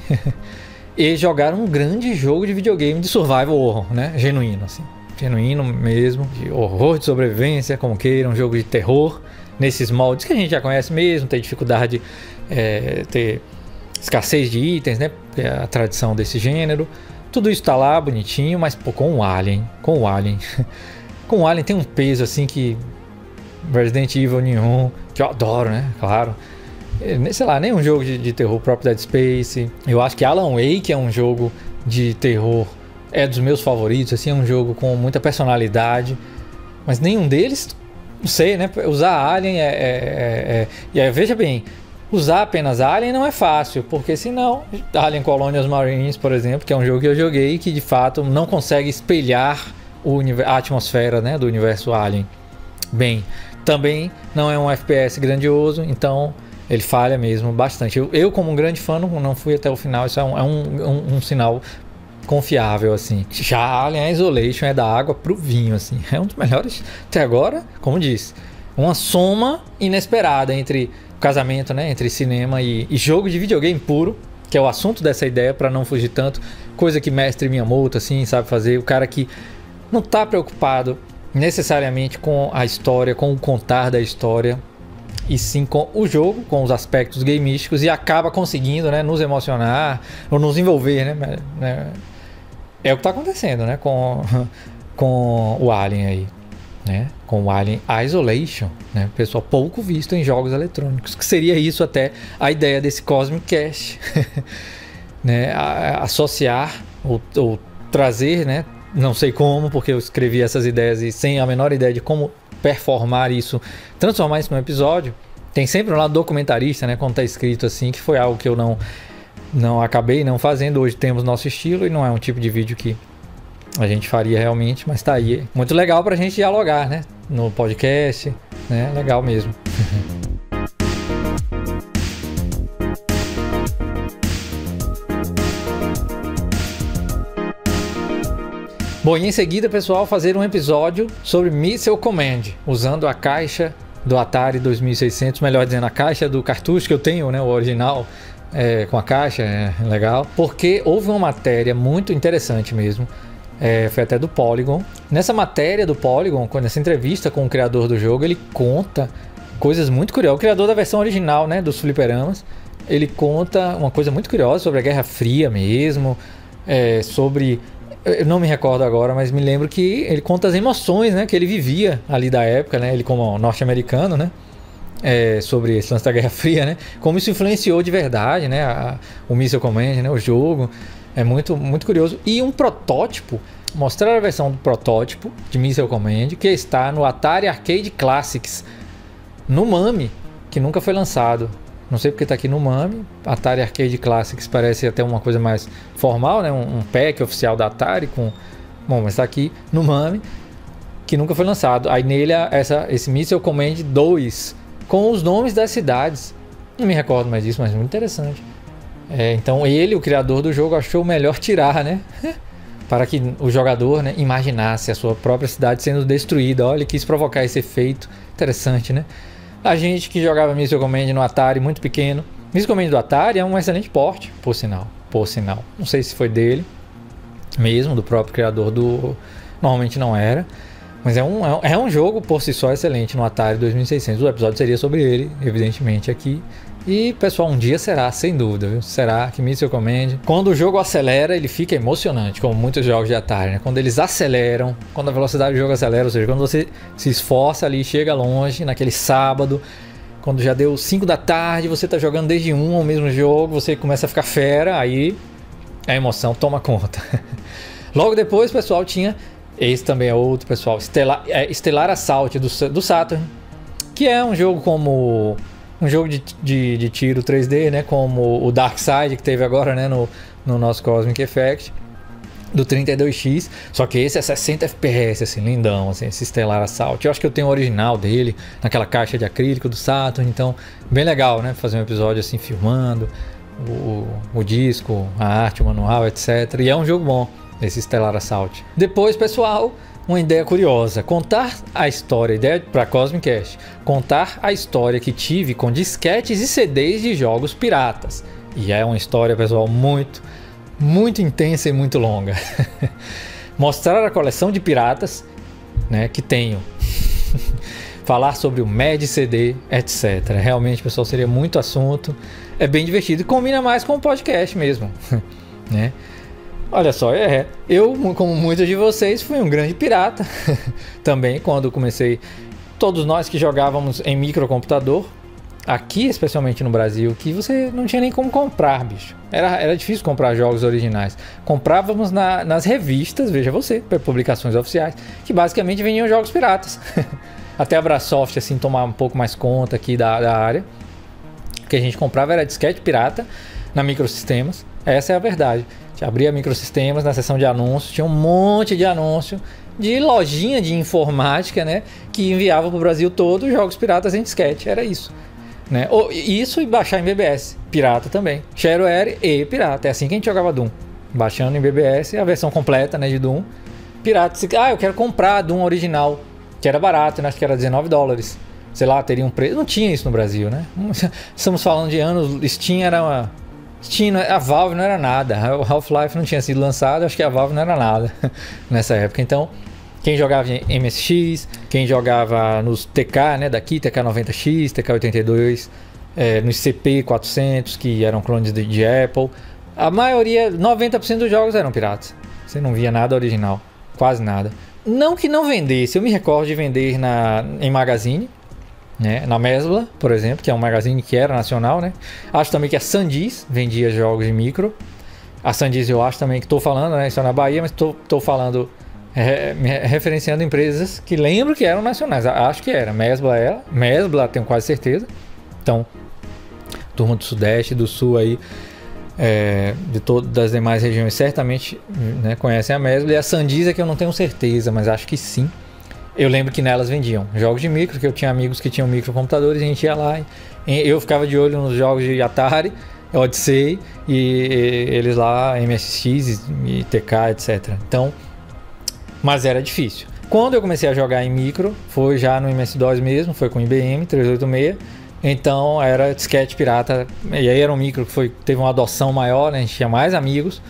e jogar um grande jogo de videogame de survival horror, né? Genuíno, assim. Genuíno mesmo, de horror, de sobrevivência, como queira, um jogo de terror, nesses moldes que a gente já conhece mesmo, ter dificuldade, é, ter escassez de itens, né? É a tradição desse gênero. Tudo isso tá lá, bonitinho, mas pô, com o Alien, com o Alien. Com o Alien tem um peso, assim, que Resident Evil nenhum, que eu adoro, né? Claro. Sei lá, nem um jogo de, de terror próprio Dead Space. Eu acho que Alan Wake é um jogo de terror, é dos meus favoritos, assim, é um jogo com muita personalidade, mas nenhum deles, não sei, né, usar Alien é, é, é, é... e aí, veja bem, usar apenas Alien não é fácil, porque senão Alien Colonials Marines, por exemplo, que é um jogo que eu joguei que de fato não consegue espelhar o a atmosfera, né, do universo Alien bem. Também não é um F P S grandioso, então ele falha mesmo bastante. Eu, eu como um grande fã, não, não fui até o final. Isso é um, é um, um, um sinal confiável, assim. Já Alien Isolation é da água pro vinho, assim. É um dos melhores até agora, como disse. Uma soma inesperada entre o casamento, né, entre cinema e, e jogo de videogame puro, que é o assunto dessa ideia, para não fugir tanto. Coisa que mestre Miyamoto, assim, sabe fazer. O cara que não tá preocupado necessariamente com a história, com o contar da história, e sim com o jogo, com os aspectos gameísticos, e acaba conseguindo, né, nos emocionar ou nos envolver, né? É o que está acontecendo, né, com, com o Alien aí, né? Com o Alien Isolation, né? Pessoal, pouco visto em jogos eletrônicos, que seria isso até a ideia desse Cosmic Cast, né? A, a, associar ou, ou trazer, né? Não sei como, porque eu escrevi essas ideias e sem a menor ideia de como performar isso, transformar isso num episódio. Tem sempre um lado documentarista, né, quando tá escrito assim, que foi algo que eu não, não acabei não fazendo. Hoje temos nosso estilo e não é um tipo de vídeo que a gente faria realmente, mas tá aí. Muito legal pra gente dialogar, né, no podcast, né, legal mesmo. Bom, e em seguida, pessoal, fazer um episódio sobre Missile Command, usando a caixa do Atari dois mil e seiscentos, melhor dizendo, a caixa do cartucho que eu tenho, né, o original, é, com a caixa, é legal, porque houve uma matéria muito interessante mesmo, é, foi até do Polygon. Nessa matéria do Polygon, nessa entrevista com o criador do jogo, ele conta coisas muito curiosas. O criador da versão original, né, dos fliperamas, ele conta uma coisa muito curiosa sobre a Guerra Fria mesmo, é, sobre... Eu não me recordo agora, mas me lembro que ele conta as emoções, né, que ele vivia ali da época, né, ele como norte-americano, né, é, sobre esse lance da Guerra Fria, né, como isso influenciou de verdade, né, a, o Missile Command, né, o jogo. É muito, muito curioso. E um protótipo, mostrar a versão do protótipo de Missile Command, que está no Atari Arcade Classics, no MAME, que nunca foi lançado. Não sei porque tá aqui no MAME. Atari Arcade Classics parece até uma coisa mais formal, né? Um, um pack oficial da Atari com... Bom, mas tá aqui no MAME, que nunca foi lançado. Aí nele, essa, esse Missile Command dois, com os nomes das cidades. Não me recordo mais disso, mas muito interessante. É, então ele, o criador do jogo, achou melhor tirar, né? Para que o jogador, né, imaginasse a sua própria cidade sendo destruída. Olha, quis provocar esse efeito. Interessante, né? A gente que jogava Missile Command no Atari muito pequeno. Missile Command do Atari é um excelente porte, por sinal. Por sinal. Não sei se foi dele mesmo, do próprio criador do... Normalmente não era. Mas é um, é um jogo por si só excelente no Atari dois mil e seiscentos. O episódio seria sobre ele, evidentemente, aqui. E, pessoal, um dia será, sem dúvida, viu? Será que Missile Command... Quando o jogo acelera, ele fica emocionante, como muitos jogos de Atari, né? Quando eles aceleram, quando a velocidade do jogo acelera, ou seja, quando você se esforça ali, chega longe, naquele sábado, quando já deu cinco da tarde, você tá jogando desde um ao mesmo jogo, você começa a ficar fera, aí a emoção toma conta. Logo depois, pessoal, tinha... Esse também é outro, pessoal, Stellar, é, Stellar Assault do, do Saturn, que é um jogo como... Um jogo de, de, de tiro três D, né? Como o Dark Side que teve agora, né? No, no nosso Cosmic Effect do trinta e dois X. Só que esse é sessenta F P S, assim, lindão, assim, esse Stellar Assault. Eu acho que eu tenho o original dele naquela caixa de acrílico do Saturn. Então, bem legal, né? Fazer um episódio assim, filmando o, o disco, a arte, o manual, etcétera. E é um jogo bom, esse Stellar Assault. Depois, pessoal... Uma ideia curiosa, contar a história, ideia para Cosmic Cast, contar a história que tive com disquetes e C Ds de jogos piratas. E é uma história, pessoal, muito, muito intensa e muito longa. Mostrar a coleção de piratas, né, que tenho. Falar sobre o Mad C D, etcétera. Realmente, pessoal, seria muito assunto. É bem divertido e combina mais com o podcast mesmo, né? Olha só, é, eu, como muitos de vocês, fui um grande pirata também quando comecei. Todos nós que jogávamos em microcomputador, aqui especialmente no Brasil, que você não tinha nem como comprar, bicho. Era, era difícil comprar jogos originais. Comprávamos na, nas revistas, veja você, publicações oficiais, que basicamente vendiam jogos piratas. Até a Brasoft, assim, tomar um pouco mais conta aqui da, da área. O que a gente comprava era disquete pirata na Microsistemas. Essa é a verdade. Abria Microsistemas, na seção de anúncios, tinha um monte de anúncio de lojinha de informática, né, que enviava para o Brasil todo jogos piratas em disquete, era isso, né? Isso e baixar em B B S, pirata também, shareware e pirata, é assim que a gente jogava Doom, baixando em B B S a versão completa, né, de Doom, pirata. Ah, eu quero comprar Doom original, que era barato, né, acho que era dezenove dólares, sei lá, teria um preço, não tinha isso no Brasil, né? Estamos falando de anos, Steam era uma... Steam, a Valve não era nada, o Half-Life não tinha sido lançado, acho que a Valve não era nada nessa época. Então, quem jogava em M S X, quem jogava nos T K, né, daqui, T K noventa X, T K oitenta e dois, é, nos C P quatrocentos, que eram clones de, de Apple, a maioria, noventa por cento dos jogos eram piratas. Você não via nada original, quase nada. Não que não vendesse, eu me recordo de vender na, em magazine, né, na Mesbla, por exemplo, que é um magazine que era nacional, né? Acho também que a Sandisk vendia jogos de micro. A Sandisk eu acho também que estou falando, né? Isso é na Bahia, mas estou falando, é, referenciando empresas que lembro que eram nacionais. Acho que era. Mesbla era. Mesbla, tenho quase certeza. Então, turma do Sudeste, do Sul aí, é, de todas das demais regiões, certamente, né, conhecem a Mesbla. E a Sandisk é que eu não tenho certeza, mas acho que sim. Eu lembro que nelas vendiam jogos de micro, que eu tinha amigos que tinham microcomputadores, a gente ia lá e eu ficava de olho nos jogos de Atari, Odyssey e, e eles lá, M S X e T K, etcétera. Então, mas era difícil. Quando eu comecei a jogar em micro, foi já no M S DOS mesmo, foi com o I B M trezentos e oitenta e seis, então era disquete pirata, e aí era um micro que foi, teve uma adoção maior, né? A gente tinha mais amigos.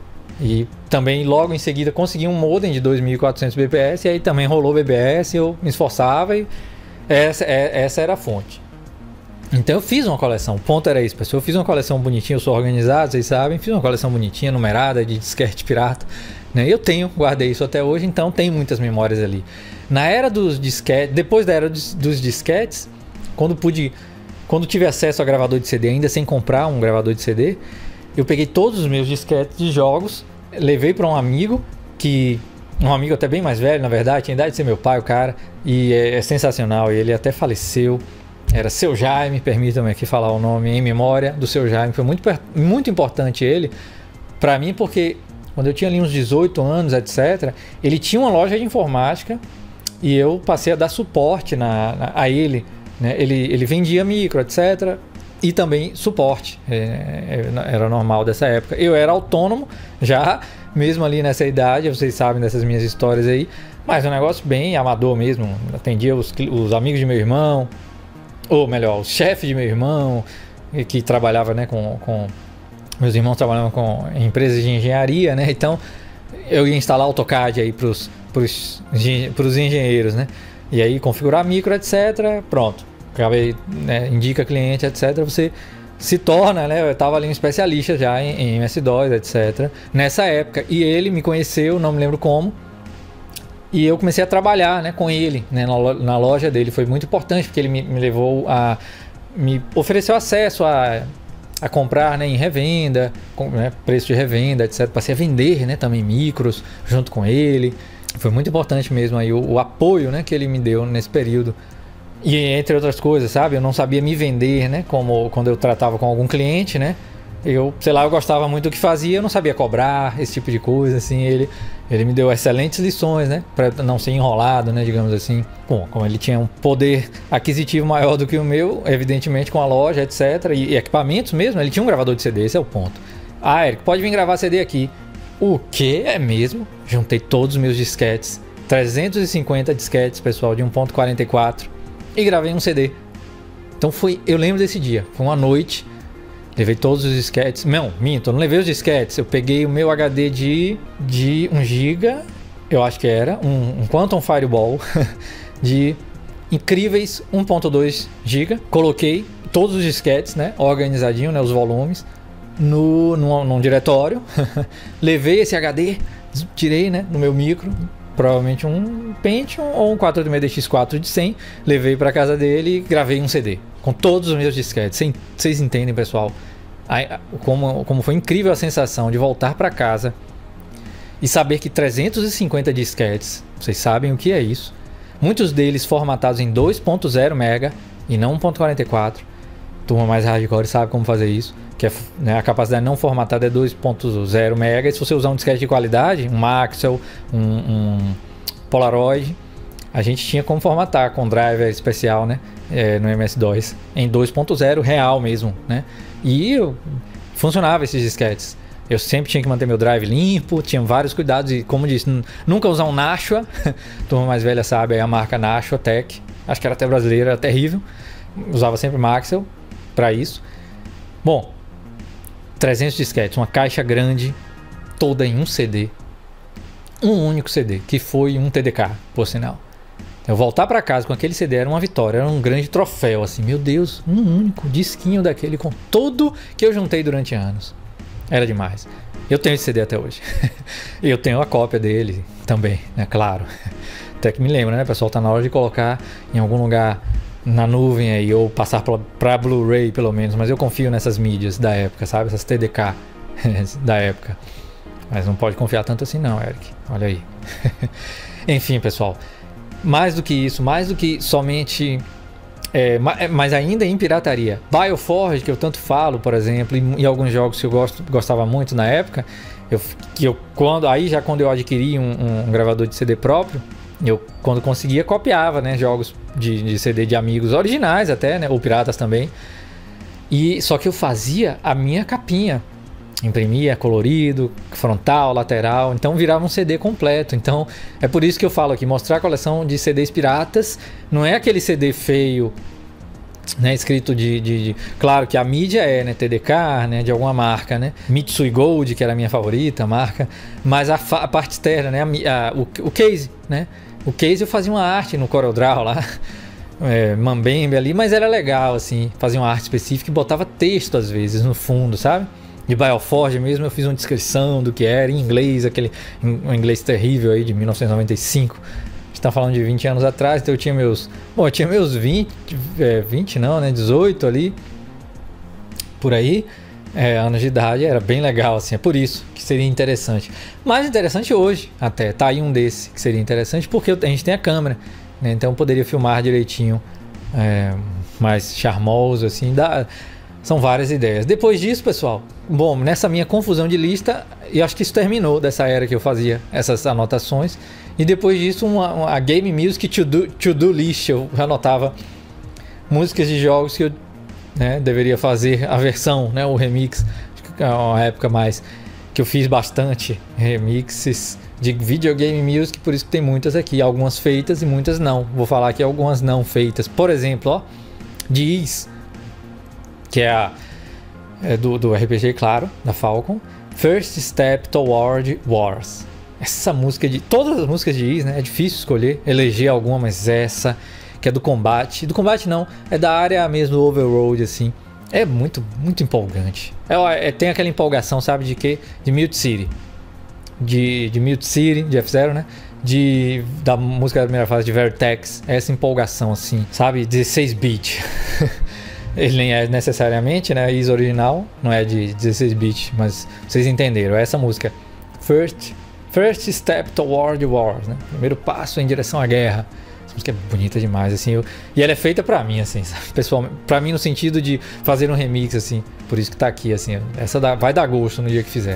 E também logo em seguida consegui um modem de dois mil e quatrocentos B P S, e aí também rolou B B S, eu me esforçava e essa, essa era a fonte. Então eu fiz uma coleção, o ponto era isso, pessoal, eu fiz uma coleção bonitinha, eu sou organizado, vocês sabem, fiz uma coleção bonitinha, numerada, de disquete pirata, né? Eu tenho, guardei isso até hoje, então tem muitas memórias ali. Na era dos disquetes, depois da era dos, dos disquetes, quando pude, quando tive acesso a gravador de C D, ainda sem comprar um gravador de C D, eu peguei todos os meus disquetes de jogos, levei para um amigo, que um amigo até bem mais velho, na verdade, tinha a idade de ser meu pai, o cara, e é, é sensacional, ele até faleceu era Seu Jaime, permitam-me aqui falar o nome em memória do Seu Jaime, foi muito, muito importante ele para mim, porque quando eu tinha ali uns dezoito anos, etcétera, ele tinha uma loja de informática e eu passei a dar suporte na, na, a ele, né? ele, ele vendia micro, etcétera, e também suporte, é, era normal dessa época. Eu era autônomo já, mesmo ali nessa idade, vocês sabem dessas minhas histórias aí, mas um negócio bem amador mesmo, atendia os, os amigos de meu irmão, ou melhor, o chefe de meu irmão, que trabalhava, né, com, com... Meus irmãos trabalhavam com empresas de engenharia, né, então eu ia instalar AutoCAD aí para os engenheiros, né, e aí configurar micro, etcétera, pronto. Acabei, né, indica cliente, etcétera. Você se torna, né? Eu estava ali um especialista já em, em M S DOS, etcétera. Nessa época. E ele me conheceu, não me lembro como. E eu comecei a trabalhar, né, com ele, né, na, na loja dele. Foi muito importante porque ele me, me levou a... Me ofereceu acesso a, a comprar, né, em revenda, com, né, preço de revenda, etcétera. Passei a vender, né, também micros junto com ele. Foi muito importante mesmo aí o, o apoio, né, que ele me deu nesse período. E entre outras coisas, sabe? Eu não sabia me vender, né? Como quando eu tratava com algum cliente, né? Eu, sei lá, eu gostava muito do que fazia, eu não sabia cobrar, esse tipo de coisa, assim. Ele, ele me deu excelentes lições, né? Pra não ser enrolado, né? Digamos assim. Bom, como ele tinha um poder aquisitivo maior do que o meu, evidentemente com a loja, etcétera. E, e equipamentos mesmo, ele tinha um gravador de C D, esse é o ponto. Ah, Eric, pode vir gravar C D aqui. O que é mesmo? Juntei todos os meus disquetes. trezentos e cinquenta disquetes, pessoal, de um ponto quarenta e quatro. E gravei um C D. Então foi, eu lembro desse dia, foi uma noite, levei todos os disquetes, não, minto, eu não levei os disquetes, eu peguei o meu H D de, de um giga, eu acho que era, um, um Quantum Fireball, de incríveis um ponto dois giga, coloquei todos os disquetes, né, organizadinho, né, os volumes, no, num, num diretório, levei esse H D, tirei, né, no meu micro, provavelmente um Pentium ou um quatrocentos oitenta e seis D X quatro de cem, levei para casa dele e gravei um C D com todos os meus disquetes. Vocês entendem, pessoal, como, como foi incrível a sensação de voltar para casa e saber que trezentos e cinquenta disquetes, vocês sabem o que é isso, muitos deles formatados em dois ponto zero mega e não um ponto quarenta e quatro. Turma mais hardcore sabe como fazer isso, que é, né, a capacidade não formatada é dois ponto zero mega, e se você usar um disquete de qualidade, um Maxell, um, um Polaroid, a gente tinha como formatar com driver especial, né, é, no M S DOS em dois ponto zero real mesmo, né, e eu, funcionava esses disquetes. Eu sempre tinha que manter meu drive limpo, tinha vários cuidados e, como disse, nunca usar um Nashua, turma mais velha sabe, aí a marca Nashua Tech, acho que era até brasileira, era terrível, usava sempre Maxell para isso. Bom, trezentos disquetes, uma caixa grande, toda em um C D, um único C D, que foi um T D K, por sinal. Eu voltar para casa com aquele C D era uma vitória, era um grande troféu, assim, meu Deus, um único disquinho daquele com tudo que eu juntei durante anos. Era demais. Eu tenho esse C D até hoje. E eu tenho a cópia dele também, né, claro. Até que me lembra, né, pessoal, tá na hora de colocar em algum lugar na nuvem aí, ou passar para Blu-ray pelo menos, mas eu confio nessas mídias da época, sabe, essas T D K da época, mas não pode confiar tanto assim não, Eric, olha aí. Enfim, pessoal, mais do que isso, mais do que somente é, mas ainda em pirataria, Bioforge, que eu tanto falo, por exemplo, e, e alguns jogos que eu gosto, gostava muito na época, eu, que eu, quando, aí já quando eu adquiri um, um, um gravador de C D próprio, eu, quando conseguia, copiava, né, jogos de, de C D de amigos originais até, né, ou piratas também. E só que eu fazia a minha capinha, imprimia colorido, frontal, lateral, então virava um C D completo. Então é por isso que eu falo aqui, mostrar a coleção de C Ds piratas, não é aquele C D feio, né, escrito de, de, de... Claro que a mídia é, né, T D K, né, de alguma marca, né, Mitsui Gold, que era a minha favorita, a marca, mas a, a parte externa, né, a, a, o, o case, né, o case eu fazia uma arte no CorelDRAW lá, é, Mambembe ali, mas era legal, assim, fazia uma arte específica e botava texto às vezes no fundo, sabe? De Bioforge mesmo eu fiz uma descrição do que era em inglês, aquele um inglês terrível aí de mil novecentos e noventa e cinco. Tá falando de vinte anos atrás, então eu tinha meus, bom, eu tinha meus vinte, é, vinte não, né, dezoito ali, por aí, é, anos de idade, era bem legal, assim, é por isso que seria interessante. Mais interessante hoje, até, tá aí um desse que seria interessante, porque a gente tem a câmera, né, então eu poderia filmar direitinho, é, mais charmoso, assim, dá, são várias ideias. Depois disso, pessoal, bom, nessa minha confusão de lista, eu acho que isso terminou dessa era que eu fazia essas anotações, e depois disso, uma, uma, a Game Music To-Do to do List, eu anotava músicas de jogos que eu, né, deveria fazer a versão, né, o remix, acho que é uma época mais que eu fiz bastante remixes de videogame music, por isso que tem muitas aqui, algumas feitas e muitas não. Vou falar aqui algumas não feitas. Por exemplo, ó, de Ys, que é, a, é do, do R P G, claro, da Falcon. First Step Toward Wars. Essa música de... Todas as músicas de Ys, né? É difícil escolher, eleger alguma, mas essa, que é do combate. Do combate não, é da área mesmo do Overworld, assim. É muito, muito empolgante. É, é, tem aquela empolgação, sabe, de quê? De Mute City. De, de Mute City, de F-Zero, né? De, da música da primeira fase de Vertex. Essa empolgação, assim, sabe? dezesseis bit. Ele nem é necessariamente, né? Is original, não é de dezesseis bit, mas vocês entenderam. Essa música. First, first Step Toward War, né? Primeiro passo em direção à guerra. Essa música é bonita demais, assim. Eu, e ela é feita pra mim, assim, sabe? Pessoalmente. Pra mim, no sentido de fazer um remix, assim. Por isso que tá aqui, assim. Essa dá, vai dar gosto no dia que fizer.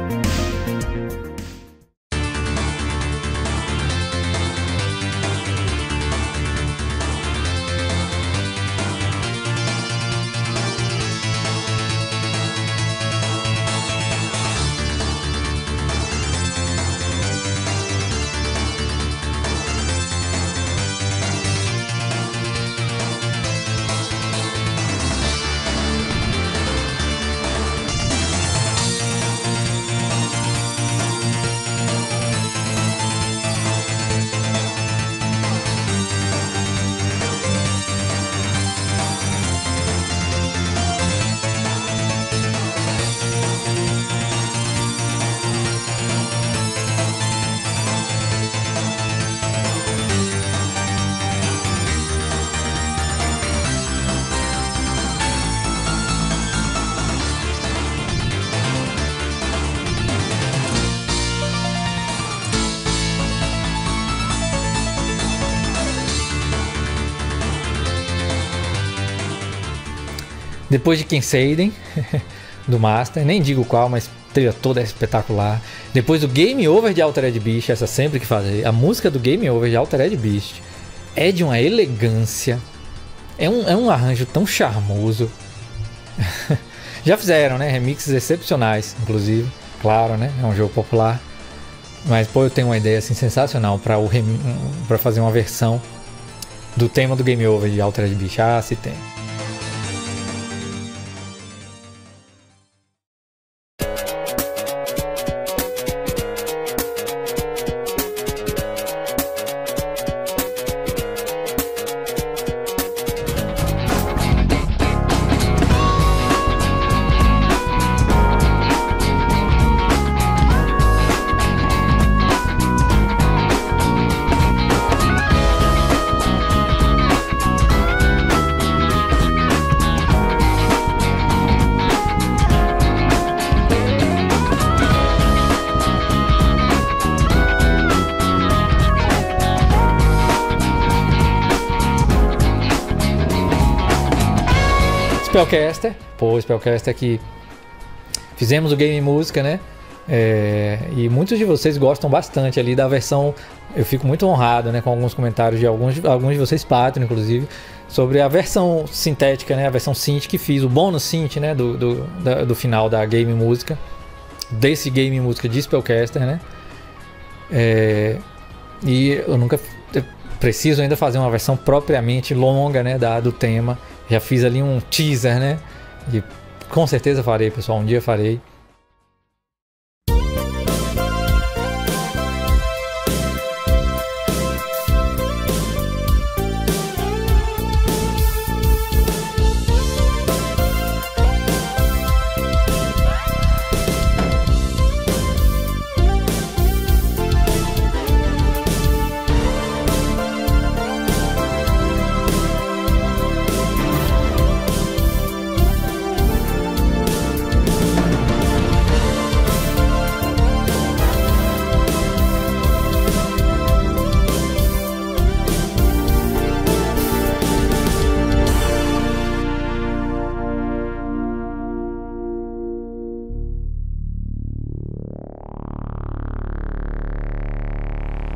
Depois de Kenseiden, do Master, nem digo qual, mas a trilha toda é espetacular. Depois do Game Over de Altered Beast, essa sempre que fazer. A música do Game Over de Altered Beast é de uma elegância, é um, é um arranjo tão charmoso. Já fizeram, né? Remixes excepcionais, inclusive. Claro, né? É um jogo popular. Mas, pô, eu tenho uma ideia assim, sensacional para o rem... para fazer uma versão do tema do Game Over de Altered Beast. Ah, se tem. Spellcaster, pô, Spellcaster aqui. Fizemos o Game Música, né? É, e muitos de vocês gostam bastante ali da versão. Eu fico muito honrado, né, com alguns comentários de alguns, alguns de vocês, Patreon, inclusive, sobre a versão sintética, né? A versão synth que fiz, o bônus synth, né? Do, do, da, do final da Game Música, desse Game Música de Spellcaster, né? É, e eu nunca eu preciso ainda fazer uma versão propriamente longa, né? Da, do tema. Já fiz ali um teaser, né? E com certeza farei, pessoal. Um dia farei.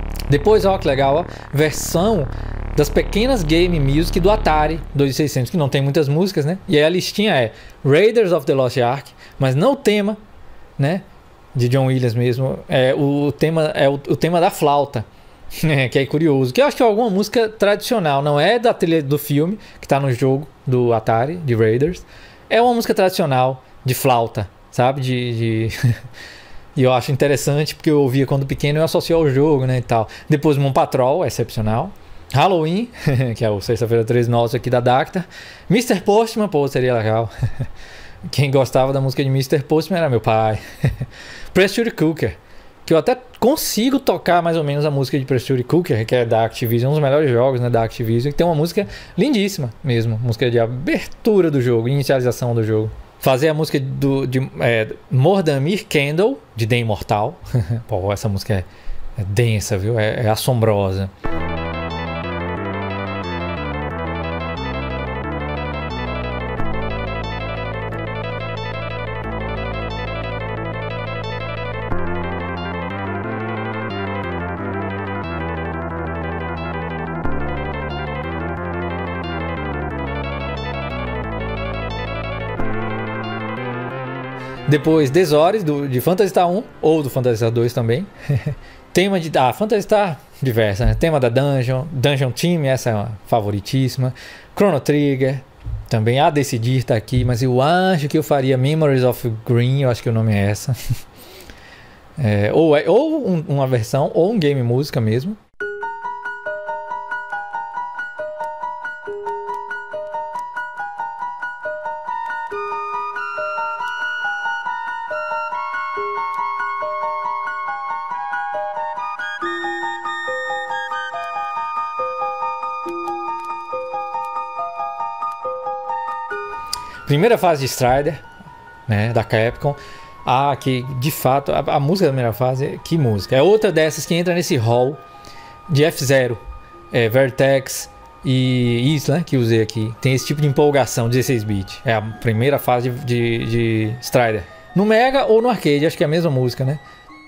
Depois, ó, que legal, ó, versão das pequenas game music do Atari dois mil e seiscentos, que não tem muitas músicas, né? E aí a listinha é Raiders of the Lost Ark, mas não o tema, né? De John Williams mesmo. É, o tema é o, o tema da flauta, que é curioso. Que eu acho que é alguma música tradicional, não é da trilha do filme, que tá no jogo do Atari, de Raiders. É uma música tradicional de flauta, sabe? De... de... E eu acho interessante porque eu ouvia quando pequeno e eu associo ao jogo, né, e tal. Depois Moon Patrol, excepcional. Halloween, que é o Sexta-feira treze nosso aqui da Dacta. mister Postman, pô, seria legal. Quem gostava da música de mister Postman era meu pai. Pressure Cooker, que eu até consigo tocar mais ou menos a música de Pressure Cooker, que é da Activision, um dos melhores jogos, né, da Activision, que tem uma música lindíssima mesmo, música de abertura do jogo, inicialização do jogo. Fazer a música do, de é, Mordamir Candle, de The Immortal. Pô, essa música é, é densa, viu? É, é assombrosa. Depois, Desores, do, de Phantasy Star um, ou do Phantasy Star dois também. Tema de... Ah, Phantasy Star diversa, né? Tema da Dungeon, Dungeon Team, essa é uma favoritíssima. Chrono Trigger, também a decidir tá aqui, mas eu acho que eu faria Memories of Green, eu acho que o nome é essa. É, ou é, ou um, uma versão, ou um game música mesmo. Primeira fase de Strider, né, da Capcom. Ah, que de fato, a, a música da primeira fase, que música. É outra dessas que entra nesse hall de F-Zero, é, Vertex e Isla, que usei aqui. Tem esse tipo de empolgação, dezesseis bit. É a primeira fase de, de, de Strider. No Mega ou no arcade, acho que é a mesma música, né?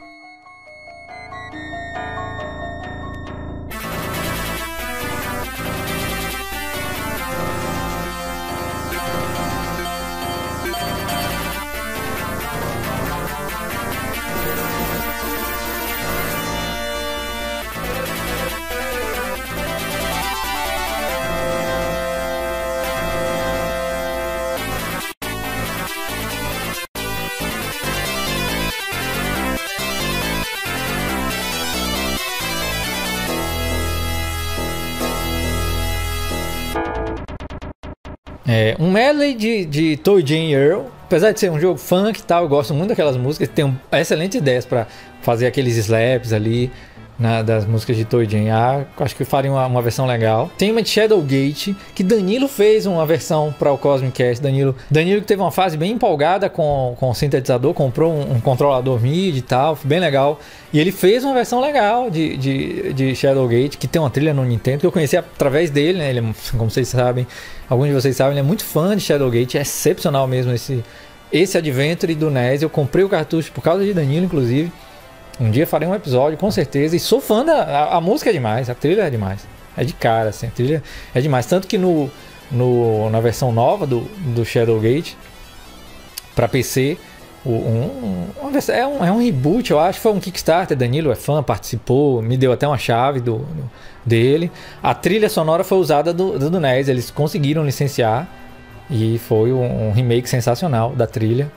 É, um medley de, de Toy Jane Earl, apesar de ser um jogo funk e tal, eu gosto muito daquelas músicas, tem um, excelentes ideias para fazer aqueles slaps ali na, das músicas de Toy Jane. Ah, acho que faria uma, uma versão legal. Tem uma de Shadowgate, que Danilo fez uma versão para o Cosmic Cast. Danilo, Danilo que teve uma fase bem empolgada com, com o sintetizador, comprou um, um controlador M I D I e tal, bem legal. E ele fez uma versão legal de, de, de Shadowgate, que tem uma trilha no Nintendo, que eu conheci através dele, né? Ele, como vocês sabem, alguns de vocês sabem, ele é muito fã de Shadowgate, é excepcional mesmo esse, esse Adventure do N E S. Eu comprei o cartucho por causa de Danilo, inclusive. Um dia farei um episódio, com certeza. E sou fã da... A, a música é demais, a trilha é demais. É de cara, assim, a trilha é demais. Tanto que no, no, na versão nova do, do Shadowgate, para P C, o, um, uma versão, é, um, é um reboot, eu acho. Foi um Kickstarter, Danilo é fã, participou, me deu até uma chave do, do, dele. A trilha sonora foi usada do, do, do N E S, eles conseguiram licenciar. E foi um, um remake sensacional da trilha.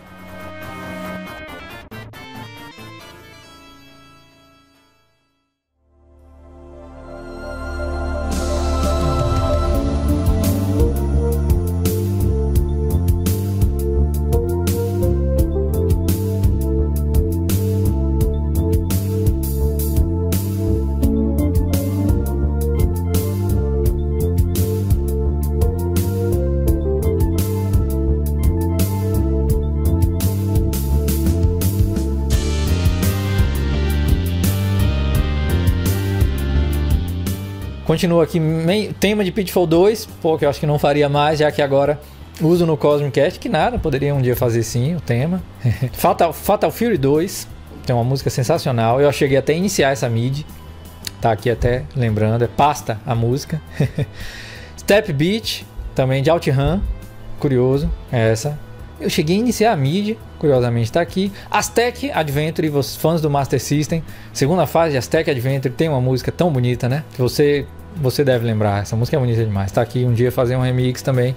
Continua aqui, tema de Pitfall dois, pô, que eu acho que não faria mais, já que agora uso no Cosmic Cast, que nada, poderia um dia fazer sim o tema. Fatal, Fatal Fury dois, tem uma música sensacional, eu cheguei até a iniciar essa M I D I, tá aqui até lembrando, é Pasta a música. Step Beat, também de OutRun, curioso, é essa. Eu cheguei a iniciar a mid, curiosamente está aqui. Aztec Adventure, os fãs do Master System, segunda fase de Aztec Adventure, tem uma música tão bonita, né? Que você, você deve lembrar, essa música é bonita demais. Tá aqui um dia fazer um remix também.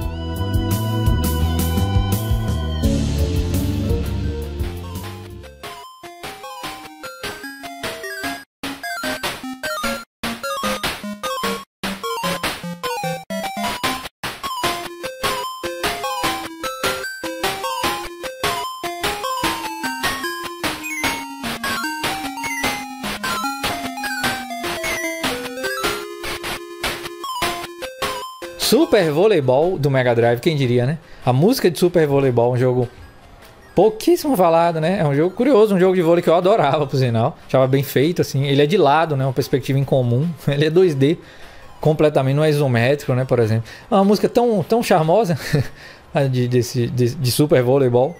Super Voleibol do Mega Drive, quem diria, né? A música de Super Voleibol, um jogo pouquíssimo falado, né? É um jogo curioso, um jogo de vôlei que eu adorava, por sinal. Achava bem feito, assim. Ele é de lado, né? Uma perspectiva incomum. Ele é dois D, completamente, não é isométrico, né? Por exemplo. É uma música tão, tão charmosa de, desse, de, de Super Voleibol.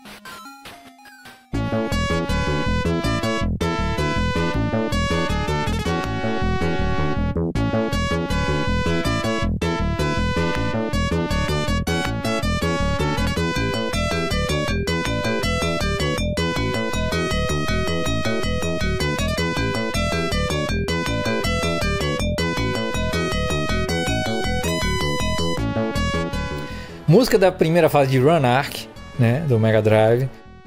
Música da primeira fase de Run Arc, né, do Mega Drive.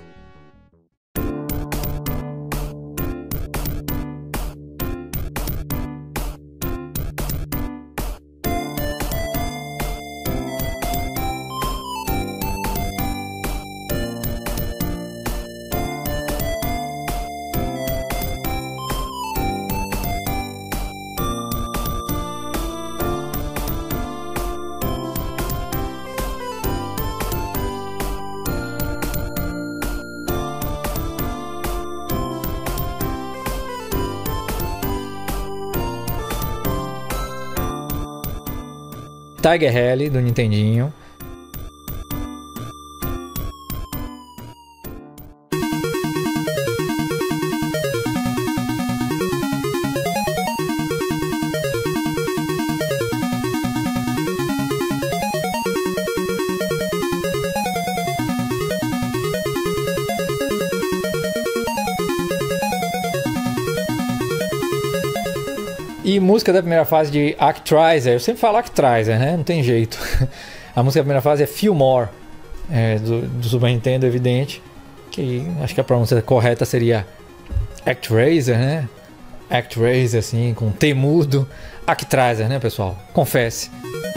Tiger Rally do Nintendinho. E música da primeira fase de Actraiser, eu sempre falo Actraiser, né? Não tem jeito. A música da primeira fase é Feel More, é, do, do Super Nintendo, evidente. Que acho que a pronúncia correta seria Actraiser, né? Actraiser, assim, com T mudo. Actraiser, né, pessoal? Confesse.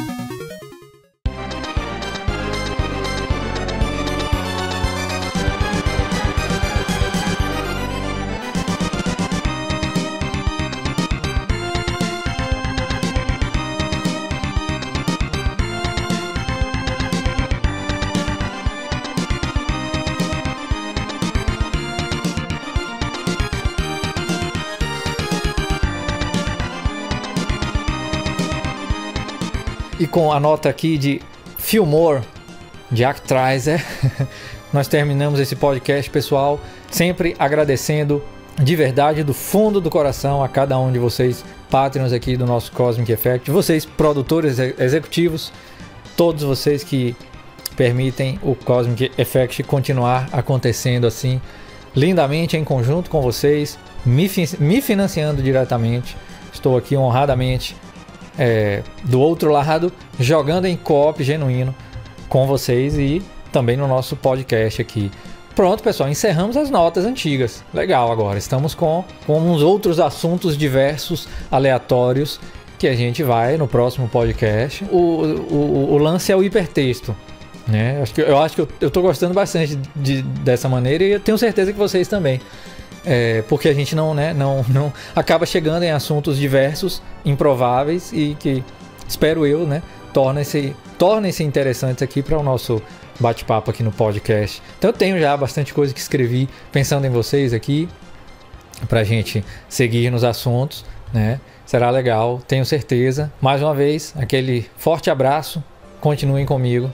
E com a nota aqui de Feel More, de Actraiser, nós terminamos esse podcast, pessoal. Sempre agradecendo de verdade, do fundo do coração, a cada um de vocês, Patreons aqui do nosso Cosmic Effect. Vocês, produtores executivos, todos vocês que permitem o Cosmic Effect continuar acontecendo assim, lindamente, em conjunto com vocês, me, me financiando diretamente. Estou aqui honradamente É, do outro lado, jogando em co-op genuíno com vocês e também no nosso podcast aqui. Pronto, pessoal, encerramos as notas antigas. Legal, agora estamos com, com uns outros assuntos diversos, aleatórios, que a gente vai no próximo podcast. O, o, o lance é o hipertexto, né? Acho que, eu acho que eu, eu tô gostando bastante de, dessa maneira e eu tenho certeza que vocês também. É, porque a gente não, né, não, não acaba chegando em assuntos diversos, improváveis e que, espero eu, né, tornem-se tornem-se interessantes aqui para o nosso bate-papo aqui no podcast. Então eu tenho já bastante coisa que escrevi pensando em vocês aqui para a gente seguir nos assuntos, né? Será legal, tenho certeza. Mais uma vez, aquele forte abraço, continuem comigo.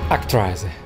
Actraiser.